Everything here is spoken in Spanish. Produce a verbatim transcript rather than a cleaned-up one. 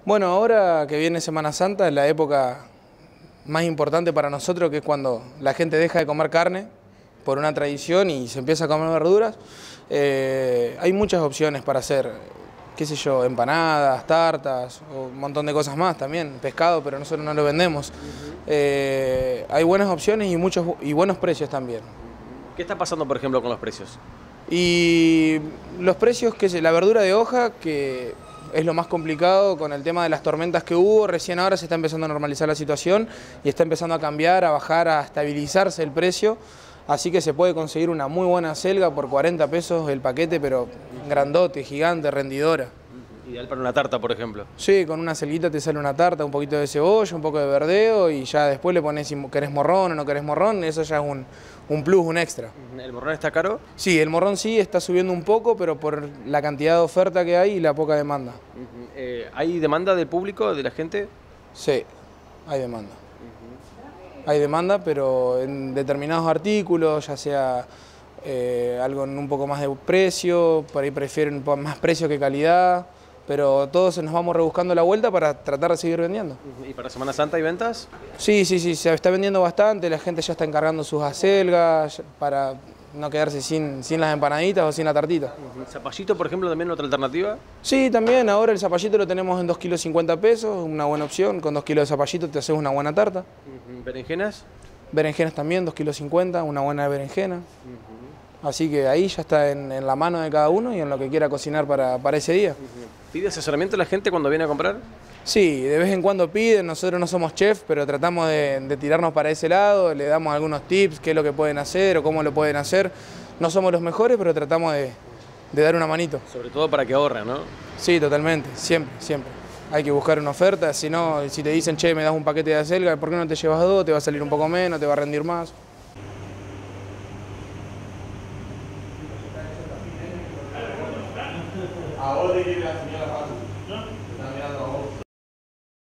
Bueno, ahora que viene Semana Santa es la época más importante para nosotros, que es cuando la gente deja de comer carne por una tradición y se empieza a comer verduras. Eh, hay muchas opciones para hacer, qué sé yo, empanadas, tartas, o un montón de cosas más también, pescado, pero nosotros no lo vendemos. Eh, hay buenas opciones y, muchos, y buenos precios también. ¿Qué está pasando, por ejemplo, con los precios? Y los precios, que la verdura de hoja, que es lo más complicado con el tema de las tormentas que hubo, recién ahora se está empezando a normalizar la situación y está empezando a cambiar, a bajar, a estabilizarse el precio, así que se puede conseguir una muy buena selga por cuarenta pesos el paquete, pero grandote, gigante, rendidora. Ideal para una tarta, por ejemplo. Sí, con una selguita te sale una tarta, un poquito de cebolla, un poco de verdeo y ya después le pones si querés morrón o no querés morrón, eso ya es un, un plus, un extra. ¿El morrón está caro? Sí, el morrón sí está subiendo un poco, pero por la cantidad de oferta que hay y la poca demanda. Uh-huh. eh, ¿Hay demanda del público, de la gente? Sí, hay demanda. Uh-huh. Hay demanda, pero en determinados artículos, ya sea eh, algo en un poco más de precio, por ahí prefieren más precio que calidad, pero todos nos vamos rebuscando la vuelta para tratar de seguir vendiendo. ¿Y para Semana Santa hay ventas? Sí, sí, sí, se está vendiendo bastante, la gente ya está encargando sus acelgas para no quedarse sin, sin las empanaditas o sin la tartita. Uh-huh. ¿Zapallito, por ejemplo, también otra alternativa? Sí, también, ahora el zapallito lo tenemos en dos kilos cincuenta pesos, una buena opción, con dos kilos de zapallito te haces una buena tarta. Uh-huh. ¿Berenjenas? Berenjenas también, dos kilos cincuenta, una buena berenjena. Uh-huh. Así que ahí ya está en, en la mano de cada uno y en lo que quiera cocinar para, para ese día. ¿Pide asesoramiento la gente cuando viene a comprar? Sí, de vez en cuando piden, nosotros no somos chefs, pero tratamos de, de tirarnos para ese lado, le damos algunos tips, qué es lo que pueden hacer o cómo lo pueden hacer. No somos los mejores, pero tratamos de, de dar una manito. Sobre todo para que ahorren, ¿no? Sí, totalmente, siempre, siempre. Hay que buscar una oferta, si no, si te dicen, che, me das un paquete de acelga, ¿por qué no te llevas dos? Te va a salir un poco menos, te va a rendir más. ¿A vos te quiere la señora Facu? ¿No? Te está mirando.